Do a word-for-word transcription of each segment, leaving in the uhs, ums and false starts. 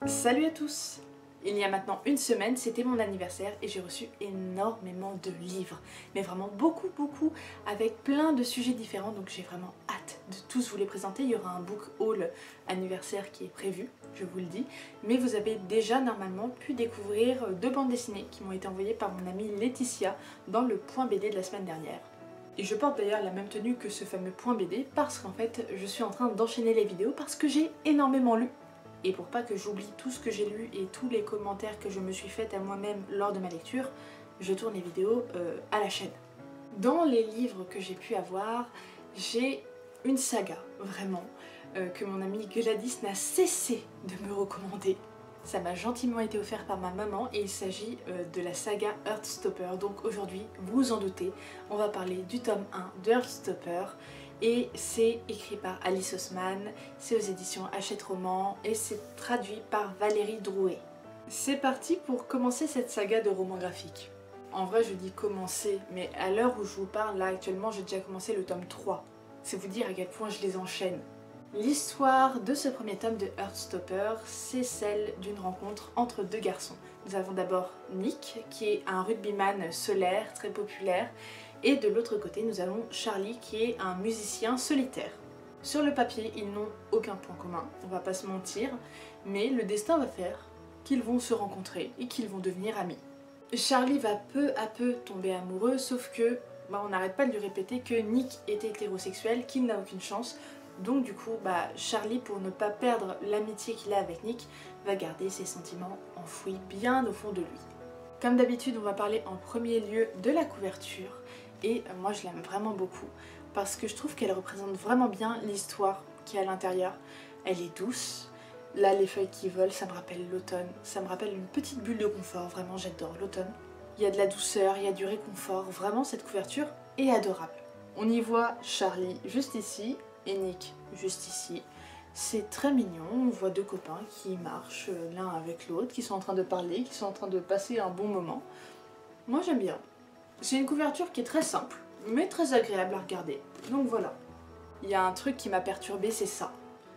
Salut à tous! Il y a maintenant une semaine, c'était mon anniversaire et j'ai reçu énormément de livres. Mais vraiment beaucoup beaucoup, avec plein de sujets différents, donc j'ai vraiment hâte de tous vous les présenter. Il y aura un book haul anniversaire qui est prévu, je vous le dis. Mais vous avez déjà normalement pu découvrir deux bandes dessinées qui m'ont été envoyées par mon amie Laetitia dans le point B D de la semaine dernière. Et je porte d'ailleurs la même tenue que ce fameux point B D parce qu'en fait je suis en train d'enchaîner les vidéos parce que j'ai énormément lu. Et pour pas que j'oublie tout ce que j'ai lu et tous les commentaires que je me suis fait à moi-même lors de ma lecture, je tourne les vidéos euh, à la chaîne. Dans les livres que j'ai pu avoir, j'ai une saga, vraiment, euh, que mon amie Gladys n'a cessé de me recommander. Ça m'a gentiment été offert par ma maman et il s'agit euh, de la saga Heartstopper. Donc aujourd'hui, vous vous en doutez, on va parler du tome un de Heartstopper. Et c'est écrit par Alice Oseman, c'est aux éditions Hachette Roman et c'est traduit par Valérie Drouet. C'est parti pour commencer cette saga de romans graphiques. En vrai je dis commencer, mais à l'heure où je vous parle, là actuellement j'ai déjà commencé le tome trois. C'est vous dire à quel point je les enchaîne. L'histoire de ce premier tome de Heartstopper, c'est celle d'une rencontre entre deux garçons. Nous avons d'abord Nick, qui est un rugbyman solaire, très populaire, et de l'autre côté nous avons Charlie, qui est un musicien solitaire. Sur le papier, ils n'ont aucun point commun, on va pas se mentir, mais le destin va faire qu'ils vont se rencontrer et qu'ils vont devenir amis. Charlie va peu à peu tomber amoureux, sauf que bah, on n'arrête pas de lui répéter que Nick est hétérosexuel, qu'il n'a aucune chance. Donc du coup, bah, Charlie, pour ne pas perdre l'amitié qu'il a avec Nick, va garder ses sentiments enfouis bien au fond de lui. Comme d'habitude, on va parler en premier lieu de la couverture. Et moi je l'aime vraiment beaucoup parce que je trouve qu'elle représente vraiment bien l'histoire qui est à l'intérieur. Elle est douce, là les feuilles qui volent, ça me rappelle l'automne, ça me rappelle une petite bulle de confort, vraiment j'adore l'automne. Il y a de la douceur, il y a du réconfort, vraiment cette couverture est adorable. On y voit Charlie juste ici et Nick juste ici. C'est très mignon, on voit deux copains qui marchent l'un avec l'autre, qui sont en train de parler, qui sont en train de passer un bon moment. Moi j'aime bien. C'est une couverture qui est très simple, mais très agréable à regarder. Donc voilà. Il y a un truc qui m'a perturbée, c'est ça.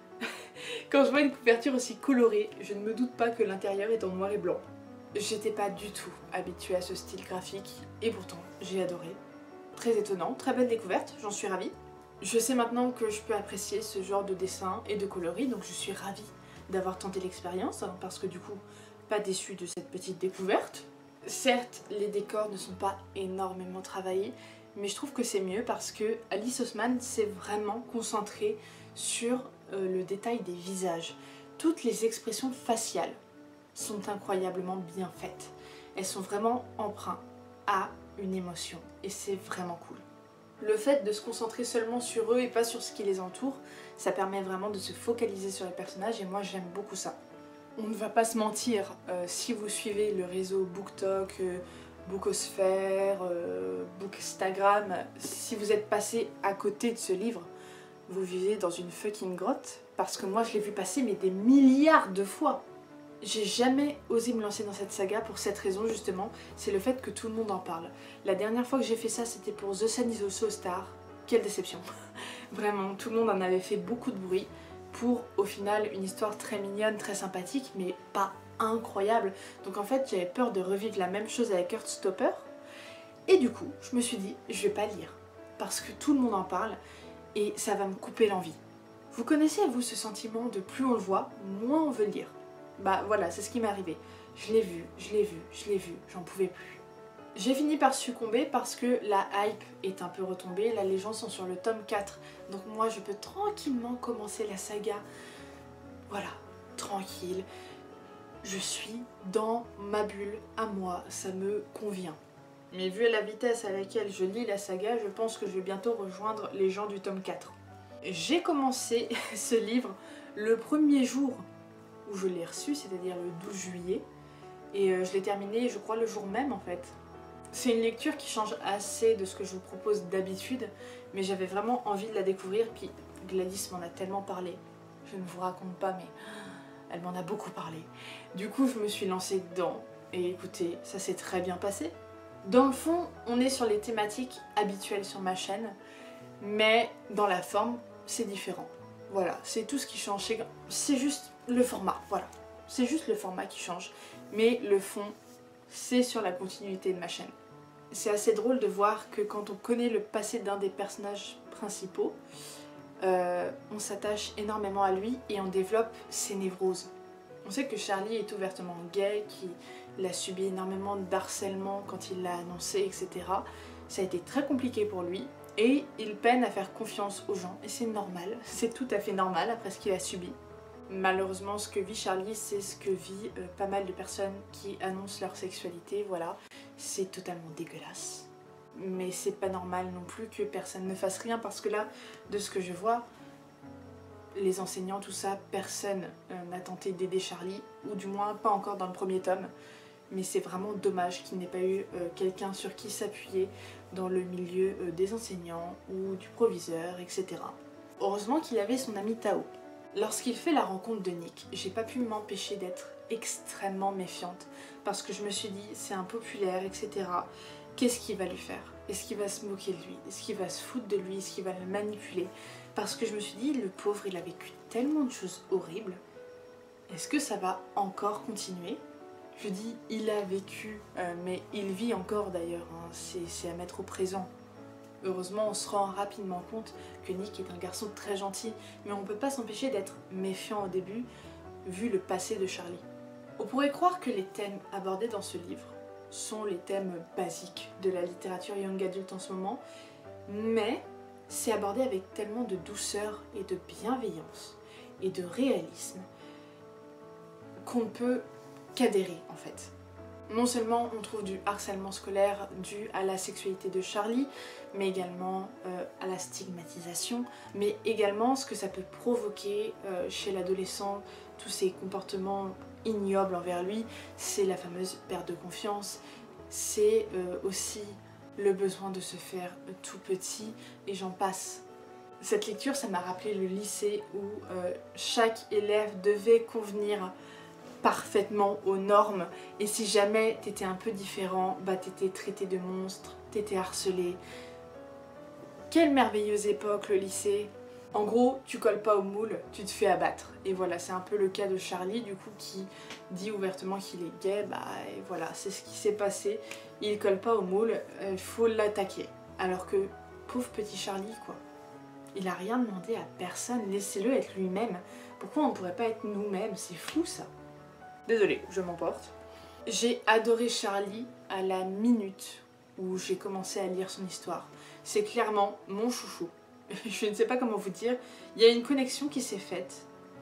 Quand je vois une couverture aussi colorée, je ne me doute pas que l'intérieur est en noir et blanc. J'étais pas du tout habituée à ce style graphique, et pourtant j'ai adoré. Très étonnant, très belle découverte, j'en suis ravie. Je sais maintenant que je peux apprécier ce genre de dessin et de coloris, donc je suis ravie d'avoir tenté l'expérience, hein, parce que du coup, pas déçue de cette petite découverte. Certes, les décors ne sont pas énormément travaillés, mais je trouve que c'est mieux parce que Alice Oseman s'est vraiment concentrée sur euh, le détail des visages. Toutes les expressions faciales sont incroyablement bien faites. Elles sont vraiment empreintes à une émotion et c'est vraiment cool. Le fait de se concentrer seulement sur eux et pas sur ce qui les entoure, ça permet vraiment de se focaliser sur les personnages et moi j'aime beaucoup ça. On ne va pas se mentir, euh, si vous suivez le réseau BookTok, euh, Bookosphère, euh, Bookstagram, si vous êtes passé à côté de ce livre, vous vivez dans une fucking grotte, parce que moi je l'ai vu passer mais des milliards de fois. J'ai jamais osé me lancer dans cette saga pour cette raison justement, c'est le fait que tout le monde en parle. La dernière fois que j'ai fait ça c'était pour The Sun is also a Star, quelle déception. Vraiment, tout le monde en avait fait beaucoup de bruit. Pour au final une histoire très mignonne, très sympathique, mais pas incroyable. Donc en fait j'avais peur de revivre la même chose avec Heartstopper. Et du coup je me suis dit je vais pas lire. Parce que tout le monde en parle et ça va me couper l'envie. Vous connaissez vous ce sentiment de plus on le voit, moins on veut le lire. Bah voilà, c'est ce qui m'est arrivé. Je l'ai vu, je l'ai vu, je l'ai vu, j'en pouvais plus. J'ai fini par succomber parce que la hype est un peu retombée, là les gens sont sur le tome quatre, donc moi je peux tranquillement commencer la saga, voilà, tranquille. Je suis dans ma bulle à moi, ça me convient. Mais vu la vitesse à laquelle je lis la saga, je pense que je vais bientôt rejoindre les gens du tome quatre. J'ai commencé ce livre le premier jour où je l'ai reçu, c'est-à-dire le douze juillet, et je l'ai terminé je crois le jour même en fait. C'est une lecture qui change assez de ce que je vous propose d'habitude, mais j'avais vraiment envie de la découvrir, puis Gladys m'en a tellement parlé. Je ne vous raconte pas, mais elle m'en a beaucoup parlé. Du coup, je me suis lancée dedans, et écoutez, ça s'est très bien passé. Dans le fond, on est sur les thématiques habituelles sur ma chaîne, mais dans la forme, c'est différent. Voilà, c'est tout ce qui change, c'est juste le format, voilà. c'est juste le format qui change. Mais le fond, c'est sur la continuité de ma chaîne. C'est assez drôle de voir que quand on connaît le passé d'un des personnages principaux, euh, on s'attache énormément à lui et on développe ses névroses. On sait que Charlie est ouvertement gay, qu'il a subi énormément d'harcèlement quand il l'a annoncé, et cetera. Ça a été très compliqué pour lui et il peine à faire confiance aux gens et c'est normal, c'est tout à fait normal après ce qu'il a subi. Malheureusement, ce que vit Charlie, c'est ce que vit euh, pas mal de personnes qui annoncent leur sexualité, voilà. C'est totalement dégueulasse. Mais c'est pas normal non plus que personne ne fasse rien parce que là, de ce que je vois, les enseignants, tout ça, personne euh, n'a tenté d'aider Charlie, ou du moins pas encore dans le premier tome. Mais c'est vraiment dommage qu'il n'ait pas eu euh, quelqu'un sur qui s'appuyer dans le milieu euh, des enseignants ou du proviseur, et cetera. Heureusement qu'il avait son ami Tao. Lorsqu'il fait la rencontre de Nick, j'ai pas pu m'empêcher d'être extrêmement méfiante parce que je me suis dit c'est impopulaire, et cetera. Qu'est-ce qu'il va lui faire? Est-ce qu'il va se moquer de lui? Est-ce qu'il va se foutre de lui? Est-ce qu'il va le manipuler? Parce que je me suis dit, le pauvre, il a vécu tellement de choses horribles. Est-ce que ça va encore continuer? Je dis, il a vécu, euh, mais il vit encore d'ailleurs, hein. C'est à mettre au présent. Heureusement, on se rend rapidement compte que Nick est un garçon très gentil, mais on ne peut pas s'empêcher d'être méfiant au début, vu le passé de Charlie. On pourrait croire que les thèmes abordés dans ce livre sont les thèmes basiques de la littérature young adult en ce moment, mais c'est abordé avec tellement de douceur et de bienveillance et de réalisme qu'on ne peut qu'adhérer en fait. Non seulement on trouve du harcèlement scolaire dû à la sexualité de Charlie, mais également euh, à la stigmatisation, mais également ce que ça peut provoquer euh, chez l'adolescent, tous ces comportements ignobles envers lui, c'est la fameuse perte de confiance, c'est euh, aussi le besoin de se faire tout petit, et j'en passe. Cette lecture, ça m'a rappelé le lycée où euh, chaque élève devait convenir parfaitement aux normes, et si jamais t'étais un peu différent, bah t'étais traité de monstre, t'étais harcelé. Quelle merveilleuse époque le lycée! En gros, tu colles pas au moule, tu te fais abattre. Et voilà, c'est un peu le cas de Charlie, du coup, qui dit ouvertement qu'il est gay, bah et voilà, c'est ce qui s'est passé. Il colle pas au moule, il euh, faut l'attaquer. Alors que, pauvre petit Charlie, quoi. Il a rien demandé à personne, laissez-le être lui-même. Pourquoi on pourrait pas être nous-mêmes? C'est fou ça. Désolée, je m'emporte. J'ai adoré Charlie à la minute où j'ai commencé à lire son histoire. C'est clairement mon chouchou. Je ne sais pas comment vous dire, il y a une connexion qui s'est faite.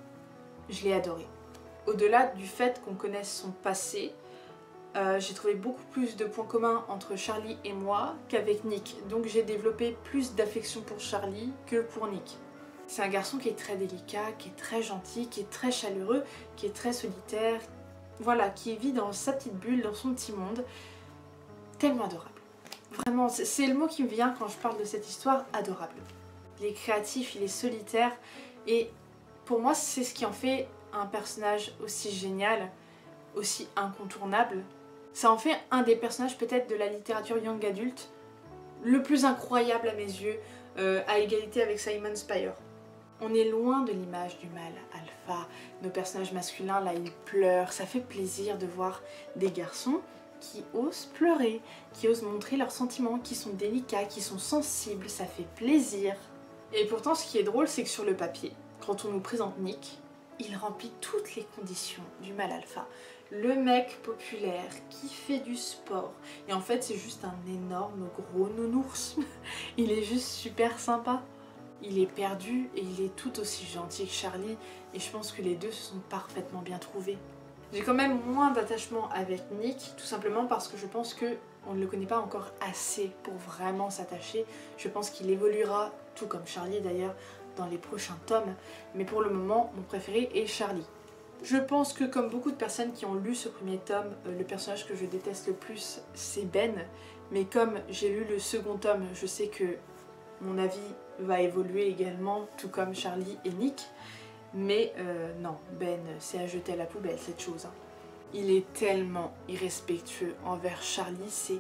Je l'ai adoré. Au-delà du fait qu'on connaisse son passé, euh, j'ai trouvé beaucoup plus de points communs entre Charlie et moi qu'avec Nick. Donc j'ai développé plus d'affection pour Charlie que pour Nick. C'est un garçon qui est très délicat, qui est très gentil, qui est très chaleureux, qui est très solitaire, voilà, qui vit dans sa petite bulle, dans son petit monde. Tellement adorable. Vraiment, c'est le mot qui me vient quand je parle de cette histoire, adorable. Il est créatif, il est solitaire, et pour moi c'est ce qui en fait un personnage aussi génial, aussi incontournable. Ça en fait un des personnages peut-être de la littérature young adulte le plus incroyable à mes yeux, euh, à égalité avec Simon Spire. On est loin de l'image du mâle alpha, nos personnages masculins là ils pleurent, ça fait plaisir de voir des garçons qui osent pleurer, qui osent montrer leurs sentiments, qui sont délicats, qui sont sensibles, ça fait plaisir. Et pourtant ce qui est drôle c'est que sur le papier, quand on nous présente Nick, il remplit toutes les conditions du mâle alpha. Le mec populaire qui fait du sport, et en fait c'est juste un énorme gros nounours. Il est juste super sympa. Il est perdu et il est tout aussi gentil que Charlie, et je pense que les deux se sont parfaitement bien trouvés. J'ai quand même moins d'attachement avec Nick, tout simplement parce que je pense que on ne le connaît pas encore assez pour vraiment s'attacher. Je pense qu'il évoluera, tout comme Charlie d'ailleurs, dans les prochains tomes, mais pour le moment, mon préféré est Charlie. Je pense que comme beaucoup de personnes qui ont lu ce premier tome, le personnage que je déteste le plus, c'est Ben, mais comme j'ai lu le second tome, je sais que mon avis va évoluer également, tout comme Charlie et Nick. Mais euh, non, Ben, c'est à jeter à la poubelle cette chose. Hein. Il est tellement irrespectueux envers Charlie, c'est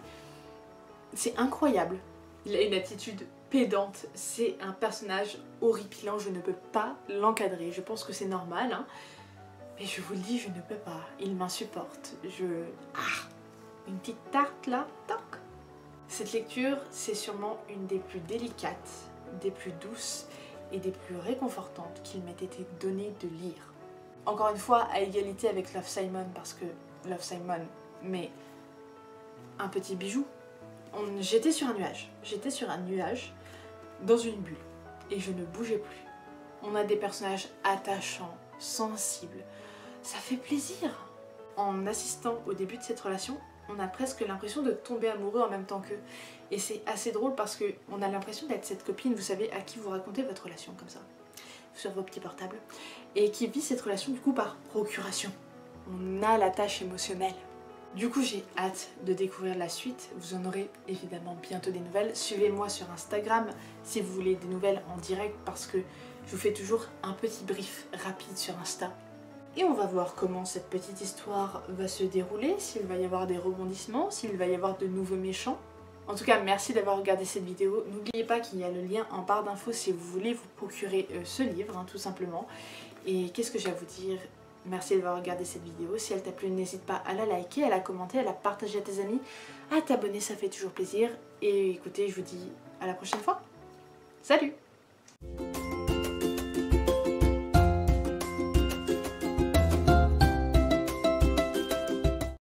c'est incroyable. Il a une attitude pédante, c'est un personnage horripilant, je ne peux pas l'encadrer. Je pense que c'est normal, hein. Mais je vous le dis, je ne peux pas. Il m'insupporte. Je... Ah, une petite tarte là, toc. Cette lecture, c'est sûrement une des plus délicates, des plus douces et des plus réconfortantes qu'il m'ait été donné de lire. Encore une fois, à égalité avec Love Simon, parce que Love Simon, mais un petit bijou. On... J'étais sur un nuage. J'étais sur un nuage, dans une bulle, et je ne bougeais plus. On a des personnages attachants, sensibles. Ça fait plaisir. En assistant au début de cette relation, on a presque l'impression de tomber amoureux en même temps qu'eux. Et c'est assez drôle parce qu'on a l'impression d'être cette copine, vous savez, à qui vous racontez votre relation comme ça, sur vos petits portables, et qui vit cette relation du coup par procuration. On a la tâche émotionnelle. Du coup, j'ai hâte de découvrir la suite. Vous en aurez évidemment bientôt des nouvelles. Suivez-moi sur Instagram si vous voulez des nouvelles en direct parce que je vous fais toujours un petit brief rapide sur Insta. Et on va voir comment cette petite histoire va se dérouler, s'il va y avoir des rebondissements, s'il va y avoir de nouveaux méchants. En tout cas, merci d'avoir regardé cette vidéo. N'oubliez pas qu'il y a le lien en barre d'infos si vous voulez vous procurer euh, ce livre, hein, tout simplement. Et qu'est-ce que j'ai à vous dire? Merci d'avoir regardé cette vidéo. Si elle t'a plu, n'hésite pas à la liker, à la commenter, à la partager à tes amis, à t'abonner, ça fait toujours plaisir. Et écoutez, je vous dis à la prochaine fois. Salut!